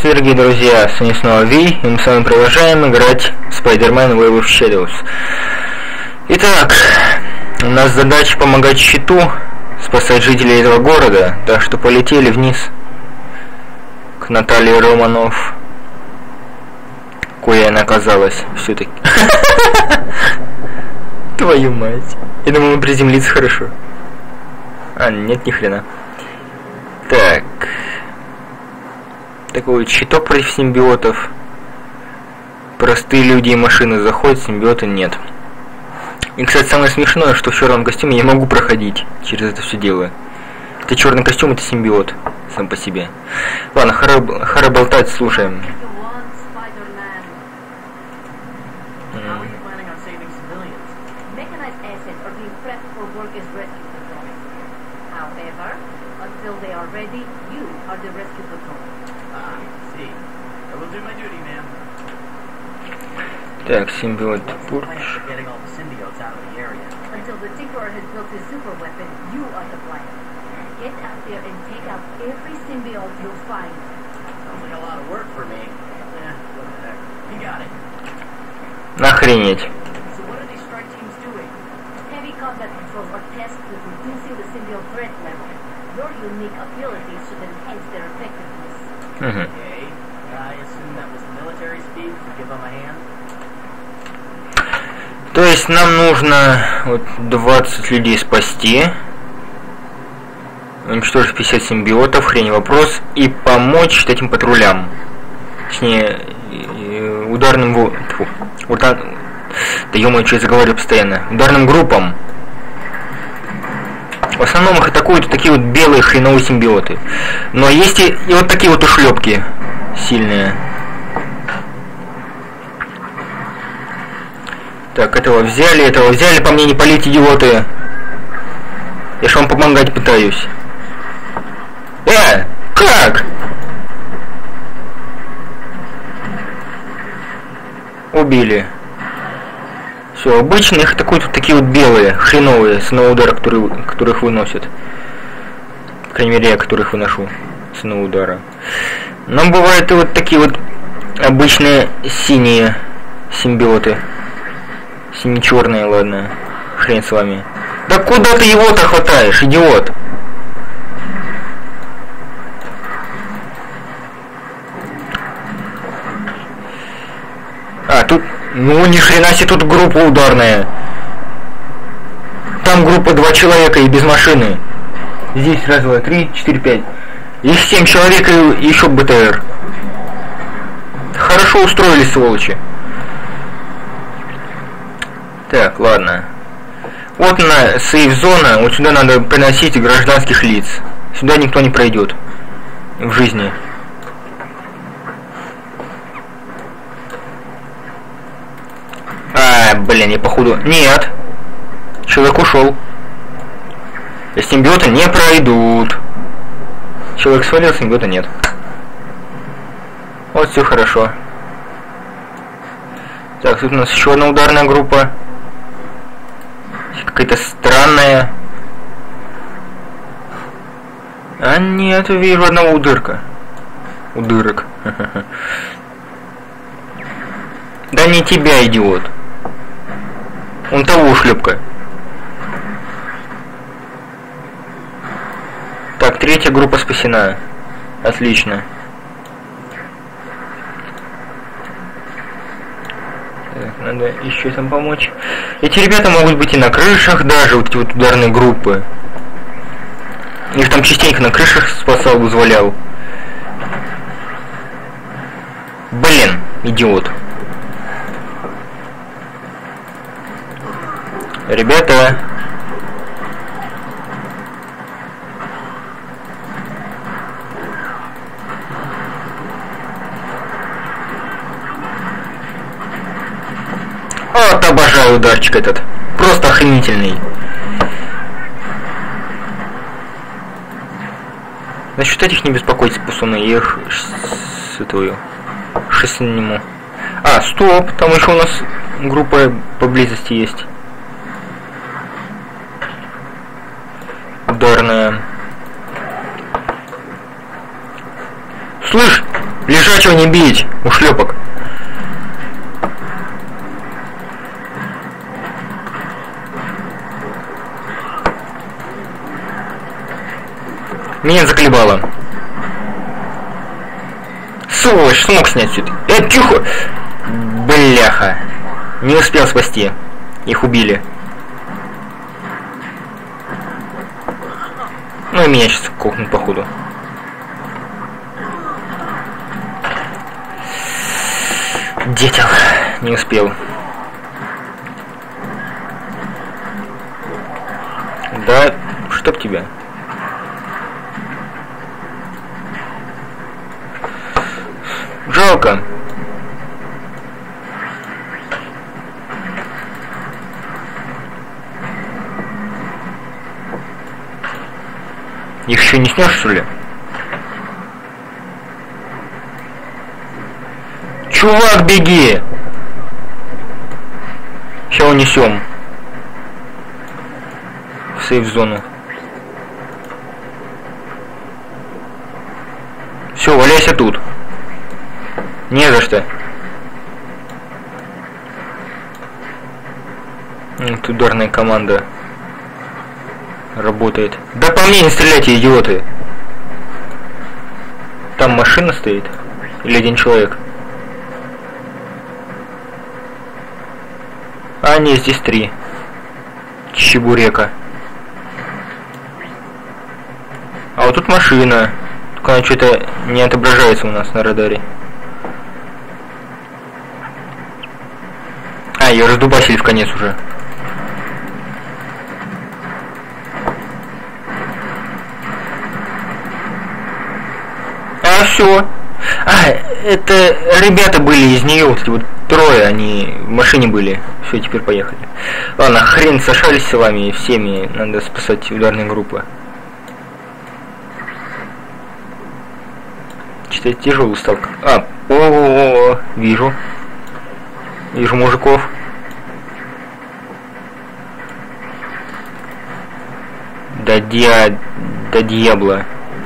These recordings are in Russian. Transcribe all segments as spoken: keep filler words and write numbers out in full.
Здравствуйте, дорогие друзья, с вами снова Ви, и мы с вами продолжаем играть Spider-Man Web of Shadows. Итак, у нас задача помогать щиту, спасать жителей этого города, так что полетели вниз к Наталье Романов. Кое она оказалась все-таки. Твою мать. Я думал, мы приземлиться хорошо. А, нет, ни хрена. Так. Такой вот щиток против симбиотов. Простые люди и машины заходят, симбиоты нет. И, кстати, самое смешное, что в черном костюме я могу проходить через это все дело. Это черный костюм, это симбиот сам по себе. Ладно, хара, хара болтать, слушаем. Так, симбиот Пурч. Охренеть. Угу. То есть нам нужно вот двадцать людей спасти, уничтожить пятьдесят симбиотов, хрень вопрос, и помочь этим патрулям. Точнее, ударным... Фу, удар... Да ё-моё, что я заговорю постоянно. Ударным группам. В основном их атакуют такие вот белые хреновые симбиоты. Но есть и, и вот такие вот ушлепки сильные. Так, этого взяли, этого взяли, по мне не палить, идиоты. Я ж вам помогать пытаюсь. Э, как? Убили. Все, обычно их атакуют вот такие вот белые, хреновые, с одного удара, которые, которых выносят. По крайней мере, я которых выношу с одного удара. Но бывают и вот такие вот обычные синие симбиоты. Сине-черные, ладно. Хрен с вами. Да куда ты его-то хватаешь, идиот? А, тут... Ну, ни хрена себе, тут группа ударная. Там группа два человека и без машины. Здесь раз, два, три, четыре, пять. Их семь человек и еще БТР. Хорошо устроились, сволочи. Так, ладно. Вот на сейф-зона, вот сюда надо приносить гражданских лиц. Сюда никто не пройдет в жизни. А, блин, я походу... Нет. Человек ушел. И симбиоты не пройдут. Человек свалил, симбиота нет. Вот все хорошо. Так, тут у нас еще одна ударная группа. Какая-то странная. А нет, вижу одного удырка. Удырок. Да не тебя, идиот. Он того ушлепка. Так, третья группа спасена. Отлично. Так, надо еще там помочь. Эти ребята могут быть и на крышах даже, вот эти вот ударные группы. Их там частенько на крышах спасал, вызволял. Блин, идиот. Ребята. Вот обожаю ударчик этот. Просто охренительный. Насчет этих не беспокойтесь, пацаны, я их с этого шестнему. А, стоп, там еще у нас группа поблизости есть. Ударная. Слышь, Лежачего не бить, ушлепок. Меня заколебало. Сволочь, смог снять все это. Э, тихо! Бляха. Не успел спасти. Их убили. Ну и меня сейчас кокнут походу. Дятел. Не успел. Да, чтоб тебя. Жалко. Их еще не снешь, что ли? Чувак, беги! Сейчас унесем. В сейф-зону. Все, валяйся тут. Не за что. Вот ударная команда работает. Да по мне не стреляйте, идиоты. Там машина стоит? Или один человек? А, не, здесь три. Чебурека. А вот тут машина. Только она что-то не отображается у нас на радаре. А, ее раздубасили в конец уже. А, все. А, это ребята были из нее, вот эти вот трое, они в машине были. Все, теперь поехали. Ладно, хрен сошались с вами всеми, надо спасать ударные группы. Что-то тяжелый стал. А, о, -о, -о, -о вижу. Вижу мужиков. Да дья... Да дьябла.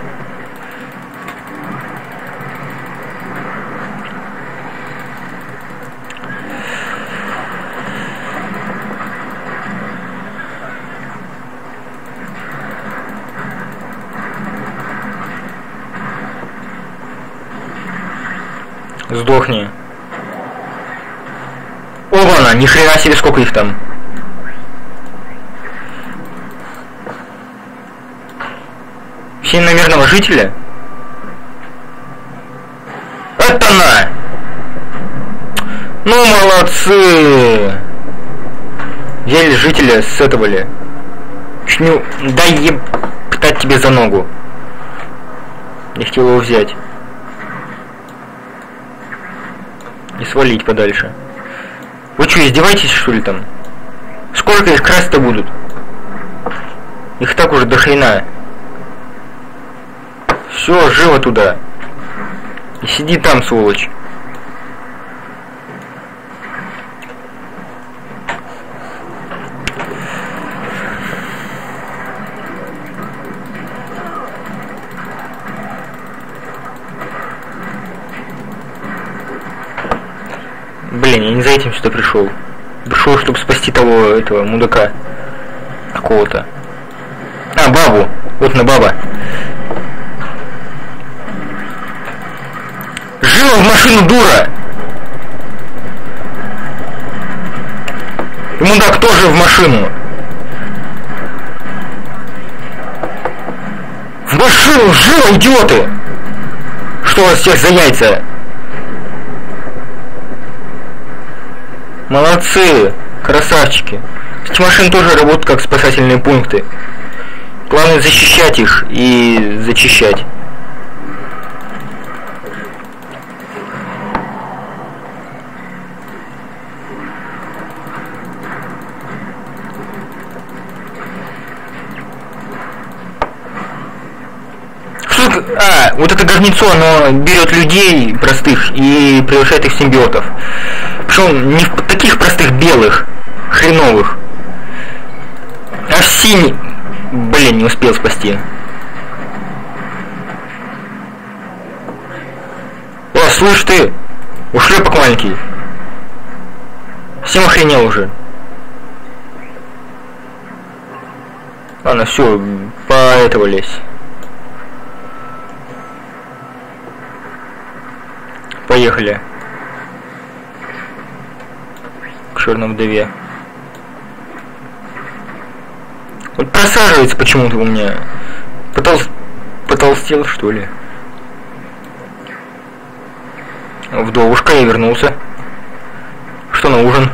Сдохни. Оба-на, ни хрена себе, сколько их там. Все на мирного жителя? Это на! Ну, молодцы! Взяли жителя, сетовали. Чню, дай ептать тебе за ногу. Я хотел его взять. И свалить подальше. Вы что, издеваетесь, что ли, там? Сколько их красть-то будут? Их так уже до хрена. Все, живо туда. И сиди там, сволочь. Блин, я не за этим сюда пришел. Пришел, чтобы спасти того, этого мудака. Какого-то. А, бабу. Вот на баба. Жила в машину, дура! И мудак тоже в машину. В машину! Жила, идиоты! Что у вас всех за яйца? Молодцы, красавчики. Эти машины тоже работают как спасательные пункты. Главное защищать их и зачищать. Что? А, вот это говнецо, оно берет людей простых и превращает их в симбиотов. Причем не в таких простых белых, хреновых, а в синий. Блин, не успел спасти. О, слышь ты! Ушлепок маленький. Всем охренел уже. Ладно, все, по этого лезь. Поехали. К черной вдове. Вот просаживается почему-то у меня. Потол... Потолстел, что ли? Вдовушка, я вернулся. Что на ужин?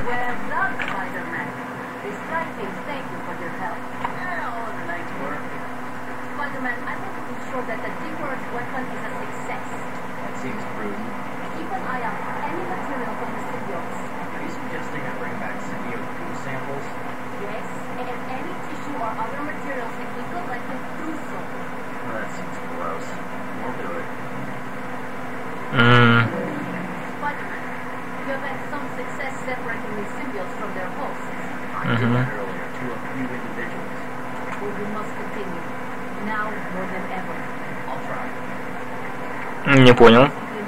Не понял.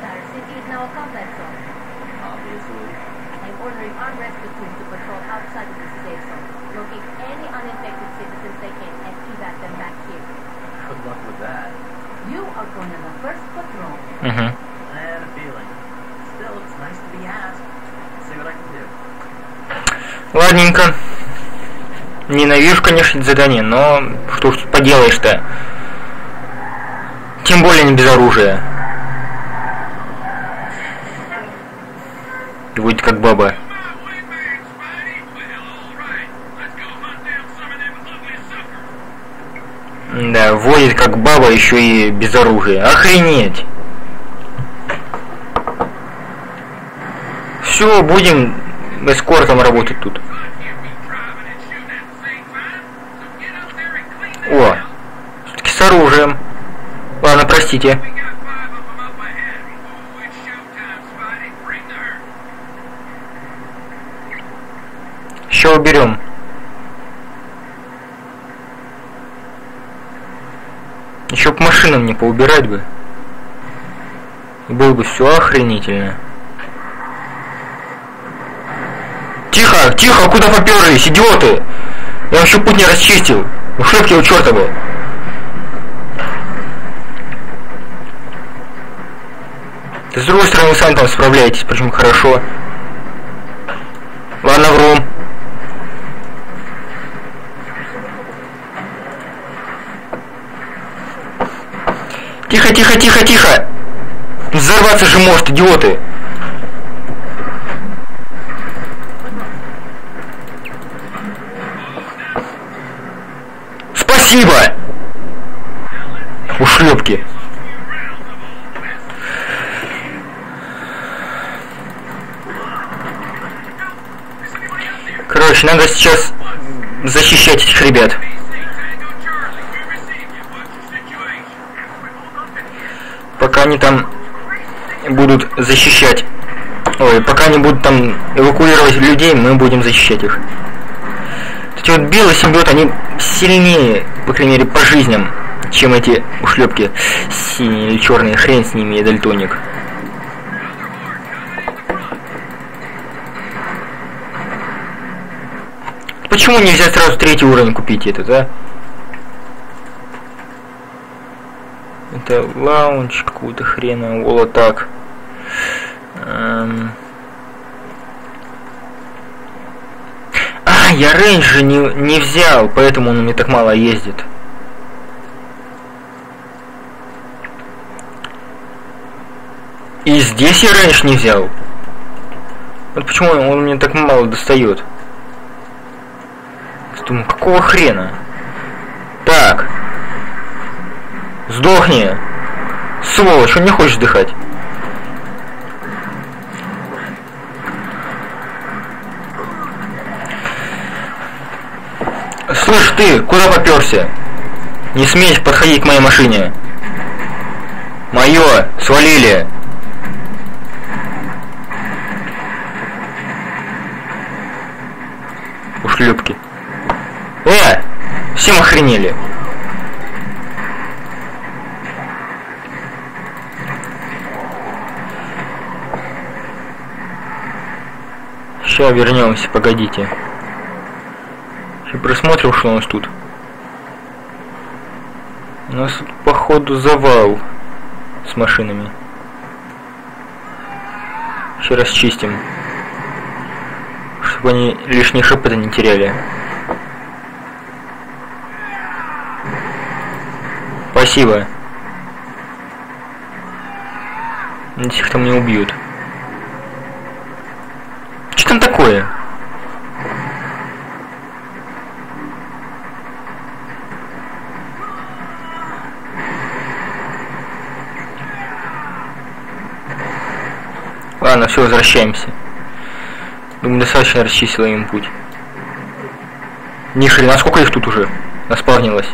Угу. Ладненько. Ненавижу, конечно, это задание, но что ж поделаешь-то? Тем более не без оружия. И будет как баба. Да, водит как баба, еще и без оружия. Охренеть! Все, будем эскортом работать тут. О, все-таки с оружием. Ладно, простите. Еще уберем. Еще по машинам не поубирать бы. И было бы все охренительно. Тихо, тихо, куда поперлись, идиоты? Я вообще путь не расчистил. Ушлепки у черта был. Да с другой стороны, вы сами там справляетесь, причем хорошо. Ладно, вру. Тихо, тихо, тихо, тихо! Взорваться же может, идиоты! Спасибо! Ушлепки! Короче, надо сейчас защищать этих ребят. Пока они там будут защищать, ой, пока они будут там эвакуировать людей, мы будем защищать их. Эти вот белые симбиоты, они сильнее, по крайней мере, по жизням, чем эти ушлепки синие или черные, хрен с ними, я дальтоник. Почему нельзя сразу третий уровень купить этот, а? Это лаунч какого-то хрена, волотак. Эм... А, я рейндж не, не взял, поэтому он у меня так мало ездит. И здесь я рейндж не взял. Вот почему он у меня так мало достает. Думаю, какого хрена? Так. Сдохни. Сволочь, он не хочет дыхать. Слышь ты, куда попёрся? Не смей подходить к моей машине. Моё, свалили. Ушлепки. Э, всем охренели. Сейчас вернемся, погодите. Я просмотрел, что у нас тут. У нас тут, походу, завал с машинами. Еще раз чистим, чтобы они лишние шипы-то не теряли. Спасибо. Надеюсь, их там не убьют. Что там такое? Ладно, все, возвращаемся. Думаю, достаточно расчистила им путь. Ни хрена, сколько их тут уже наспавнилось?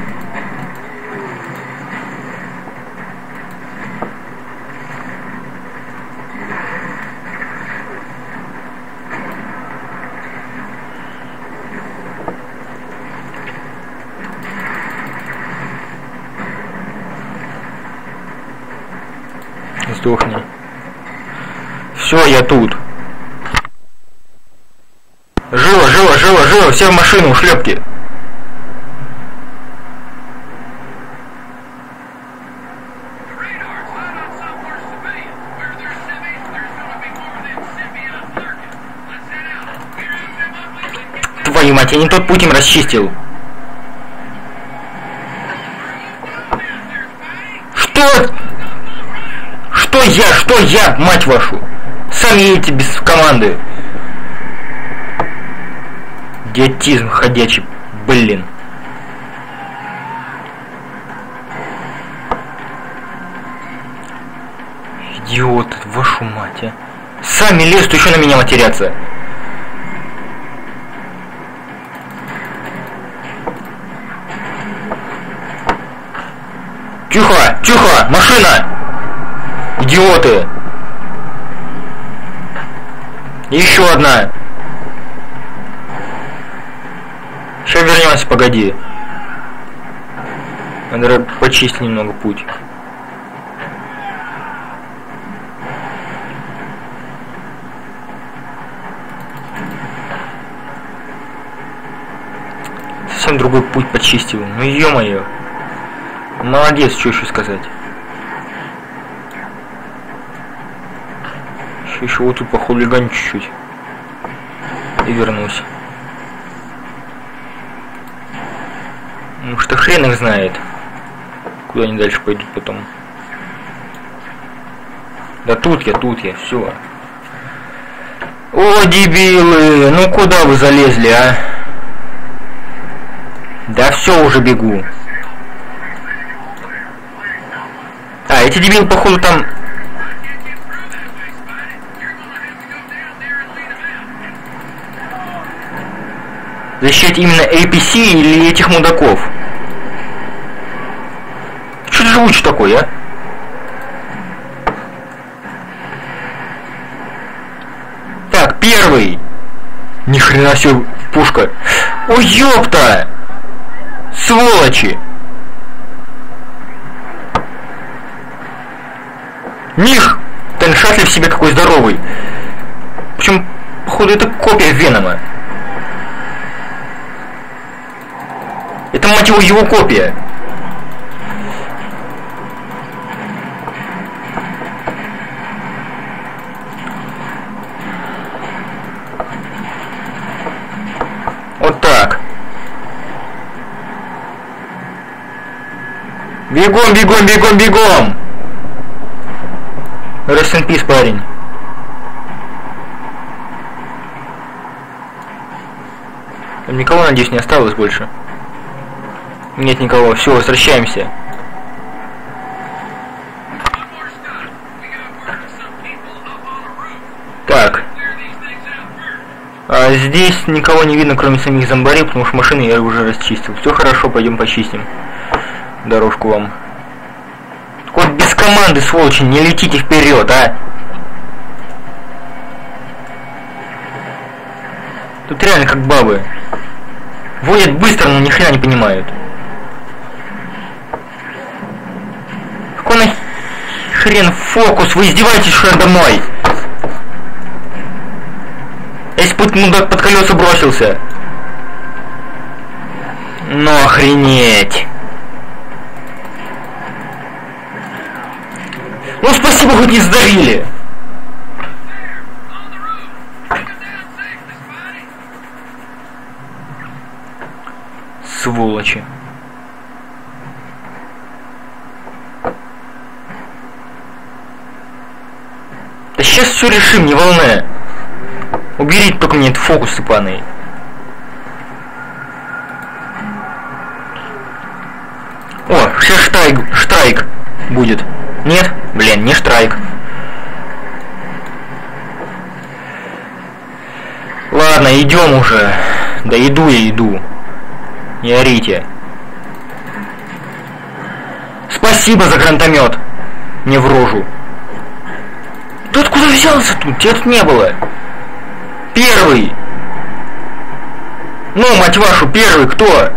Сдохни. Все, я тут. Живо, живо, живо, живо, все в машину, шлепки. Твою мать, я не тот путь им расчистил. Что? Что я, что я, мать вашу? Сами едете без команды. Идиотизм ходячий, блин. Идиот, вашу мать, а. Сами лезут еще на меня матерятся. Тихо, тихо, машина! Идиоты! Еще одна! Сейчас вернемся, погоди. Надо почистить немного путь. Совсем другой путь почистил. Ну ё-моё. Молодец, что еще сказать. Еще, еще вот тут похулиганю чуть-чуть. И вернусь. Ну что хрен их знает, куда они дальше пойдут потом. Да тут я, тут я, все. О, дебилы, ну куда вы залезли, а? Да все, уже бегу. А, эти дебилы, походу, там... защищать именно эй пи си или этих мудаков? Что ты живучий такой, а? Так, первый. Ни хрена себе пушка. Ой, ёпта! Сволочи! Них! Теншатли в себе какой здоровый. Причем, походу, это копия Венома. Это, мать его, его копия. Вот так. Бегом, бегом, бегом, бегом! Rest in peace, парень. Там никого, надеюсь, не осталось больше. Нет никого. Все, возвращаемся. Так. А здесь никого не видно, кроме самих зомбарей, потому что машины я уже расчистил. Все хорошо, пойдем почистим дорожку вам. Хоть без команды, сволочи, не летите вперед, а! Тут реально как бабы. Водят быстро, но ни хрена не понимают. Какой на хрен фокус? Вы издеваетесь, что я домой? путь мудак под колеса бросился. Ну охренеть. Ну спасибо, хоть не сдавили. Сволочи. Да сейчас все решим, не волнуй. Уберите только мне этот фокус сыпаный. О, сейчас штрайк, штрайк будет. Нет? Блин, не штрайк. Ладно, идем уже. Да иду я, иду. Не орите. Спасибо за гранатомет. Мне в рожу. Ты откуда взялся тут? Тебя тут не было. Первый. Ну, мать вашу, первый кто?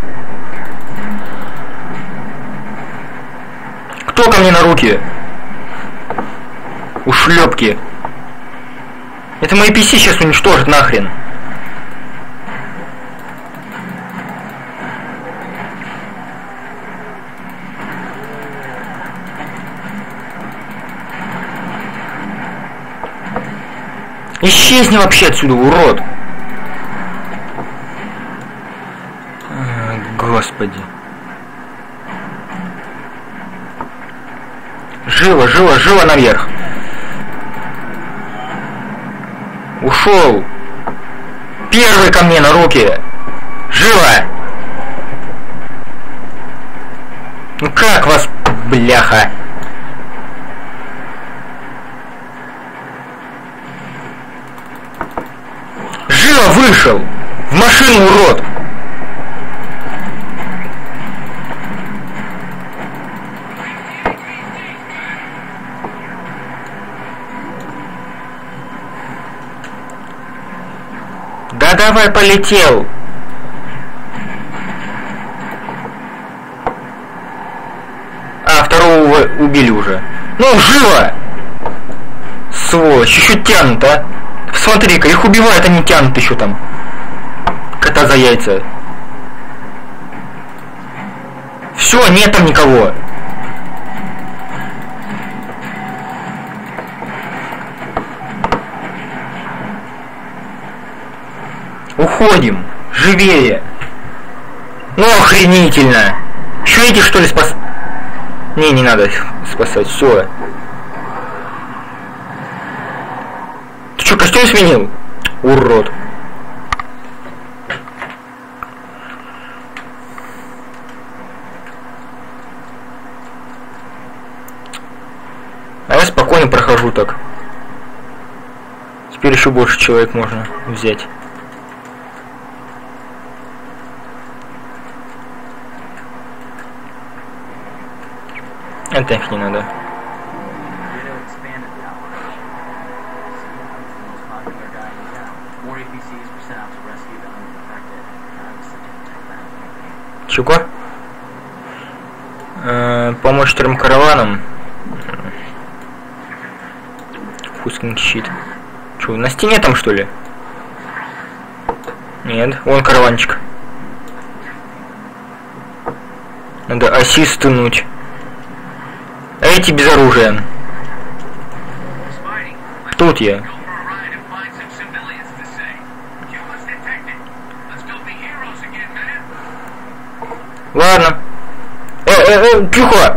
Кто ко мне на руки? Ушлепки. Это мои пи си сейчас уничтожат нахрен. Исчезни вообще отсюда, урод. А, господи. Живо, живо, живо наверх. Ушел. Первый ко мне на руки. Живо. Ну как вас, бляха? Живо вышел. В машину, урод. Да давай, полетел. А, второго убили уже. Ну, живо! Сволочь, еще тянут, а? Смотри-ка, их убивают, они тянут еще там. Кота за яйца. Все, нет там никого. Уходим. Живее. Ну охренительно. Еще эти что ли спас... Не, не надо спасать. Все. Ты что, костюм сменил? Урод. А я спокойно прохожу так. Теперь еще больше человек можно взять. Это их не надо. Чего? Э, помочь трем караванам. Пускай щит. Че, на стене там что ли? Нет, вон караванчик. Надо ассистнуть. А эти без оружия. Тут я. Ладно. Э, э, э, тихо.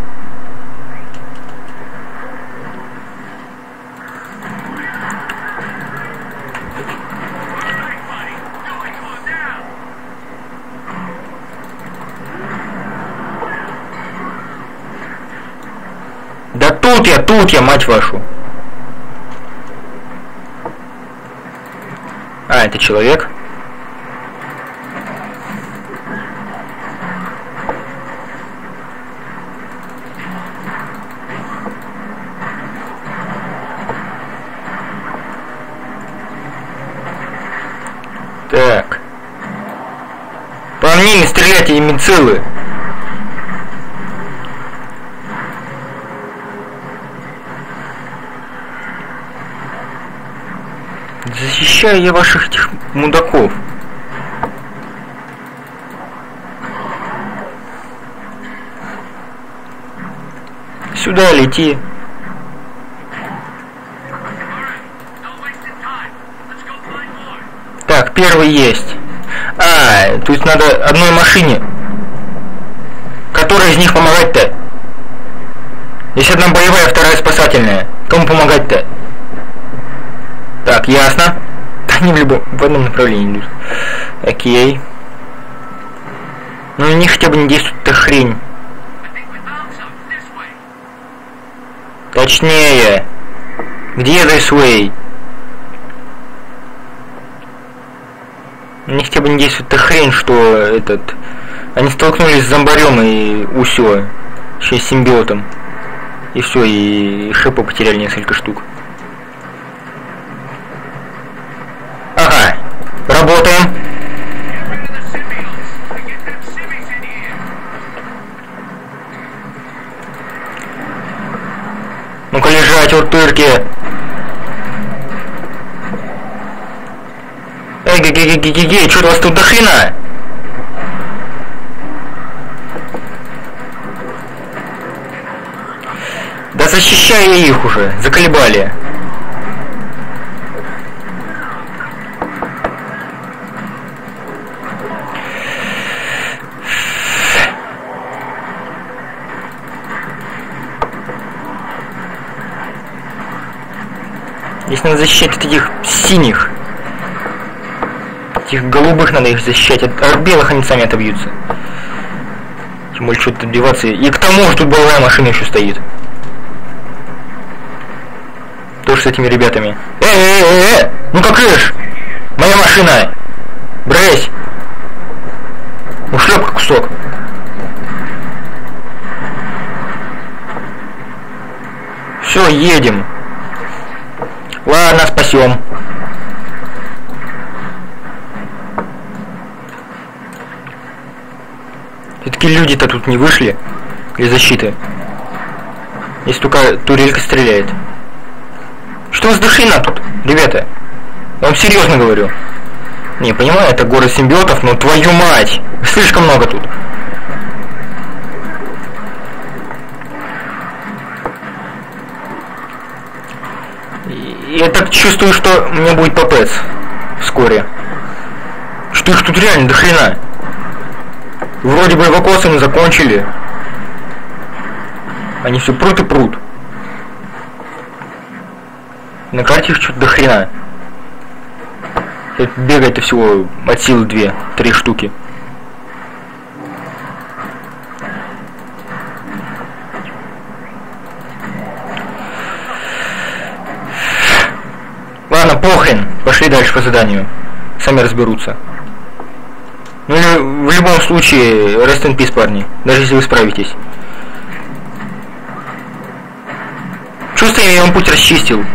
Да тут я, тут я, мать вашу. А, это человек. Так. По мне не стреляйте, имбецилы. Защищаю я ваших этих мудаков. Сюда лети. Так, первый есть. А, тут надо одной машине. Которая из них помогать-то? Если одна боевая, вторая спасательная. Кому помогать-то? Так, ясно. Они в любом, в одном направлении идут. Окей. Ну, на них хотя бы не действует эта хрень. Точнее. Где this way? На них хотя бы не действует эта хрень, что этот... Они столкнулись с зомбарем и усё. Еще с симбиотом. И все, и шипа потеряли несколько штук. Ага, работаем. Ну-ка лежать, утырки. Эй, ге-ге-ге-ге-ге, что у вас тут до хрена? Да защищай я их уже, заколебали. Здесь надо защищать от этих синих. Этих голубых надо их защищать. От, от белых они сами отобьются. Тем более что-то отбиваться. И к тому же тут боевая машина еще стоит. Тоже с этими ребятами. Э-э-э-э! Ну как ишь? Моя машина! Брысь! Ушлепка кусок. Все, едем. Ладно, спасем. Все-таки люди-то тут не вышли для защиты. Если только турелька стреляет. Что у вас душина тут, ребята? Я вам серьезно говорю. Не, понимаю, это город симбиотов, но твою мать! Слишком много тут. И я так чувствую, что мне будет попец вскоре. Что их тут реально до хрена. Вроде бы эвакуацию мы закончили. Они все прут и прут. На карте их что-то до хрена. Бегает-то всего от силы две, три штуки. Ладно, похрен. Пошли дальше по заданию. Сами разберутся. Ну или в любом случае, rest in peace, парни. Даже если вы справитесь. Чувствую, я вам путь расчистил.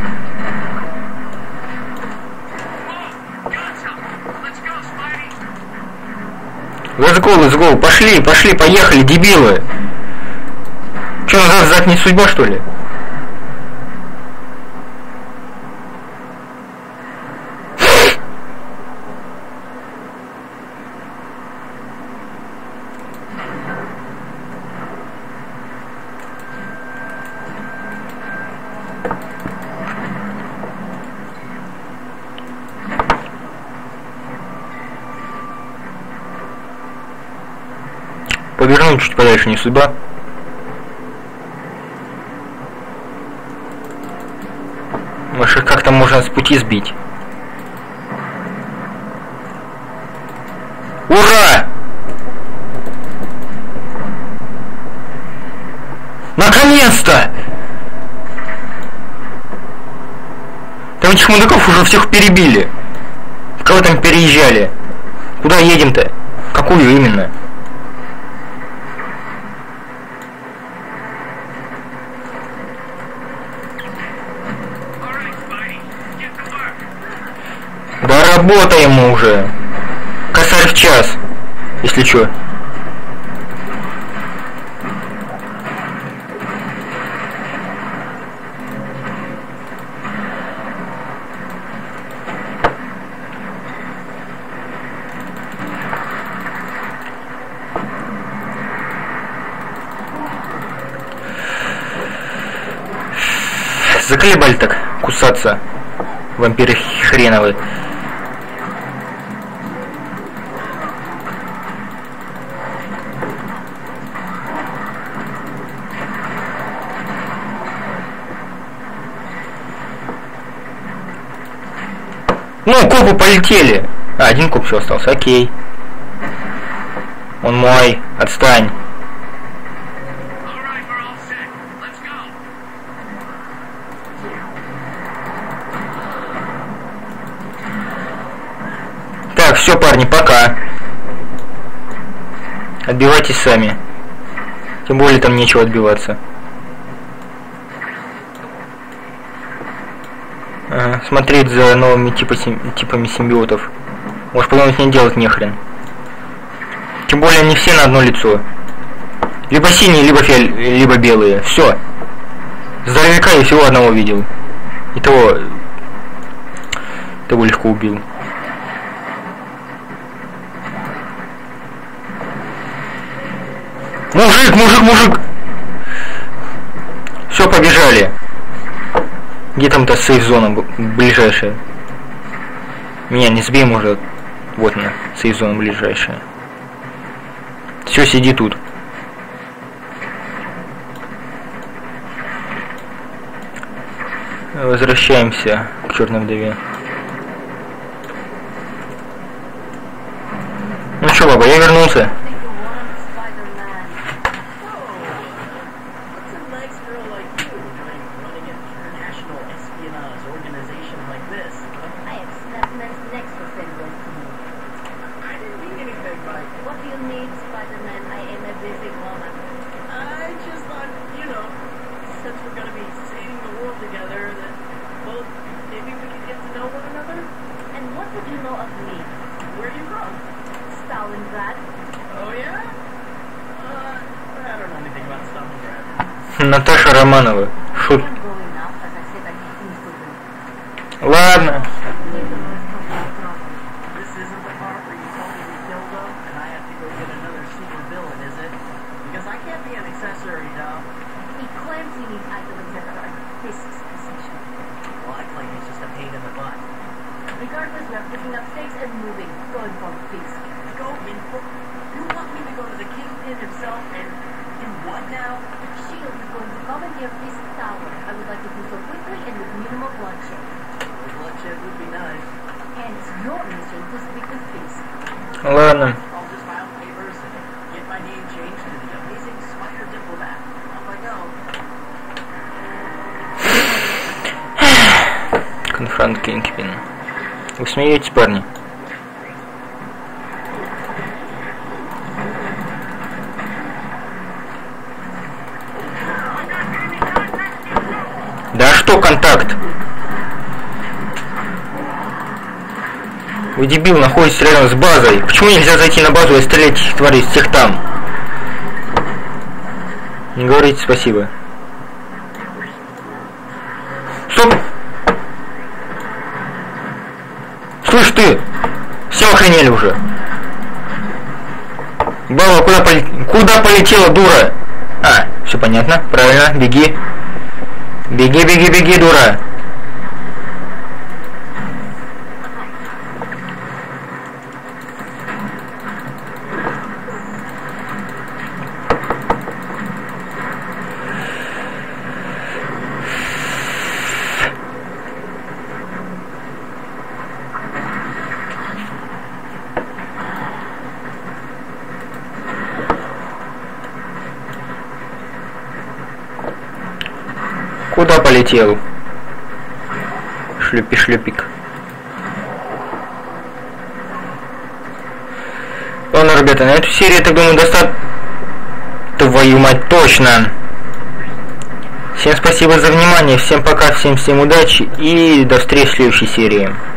Let's go, let's go. Пошли, пошли, поехали, дебилы. Че, назад, назад не судьба, что ли? Повернуть чуть подальше не судьба. Может, как-то можно с пути сбить. Ура! Наконец-то! Там этих мудаков уже всех перебили. Кого там переезжали? Куда едем-то? Какую именно? Да работаем мы уже. Косарь в час, если чё. заколебали так кусаться, вампиры хреновые. Ну, копы полетели. А, один коп еще остался, окей. Он мой, отстань. Так, все, парни, пока. Отбивайтесь сами. Тем более там нечего отбиваться. Ага, смотреть за новыми типа, типами симбиотов. Может, потом их не делать нехрен. Тем более они все на одно лицо. Либо синие, либо фиоль... либо белые. Все. Здоровяка я всего одного видел. И того... того легко убил. Мужик, мужик, мужик! Все, побежали. Где там-то сейф-зона ближайшая? Меня не сбей, может. Вот она, сейф-зона ближайшая. Все, сиди тут. Возвращаемся к черной вдове. Ну что, баба, я вернулся. Наташа Романова. Шут. Ладно. Ладно. Конфронт Кингпин. Вы смеетесь, парни? Да что контакт? Вы дебил, находитесь рядом с базой. Почему нельзя зайти на базу и стрелять этих тварей всех там? Не говорите спасибо. Стоп! Слышь ты! Все охренели уже. Баба, куда, поле... куда полетела, дура? А, все понятно, правильно, беги. Беги, беги, беги, дура. Куда полетел? Шлюпи-шлюпик. Ладно, ребята, на эту серию, я так думаю, достаточно. Твою мать, точно! Всем спасибо за внимание, всем пока, всем всем удачи и до встречи в следующей серии.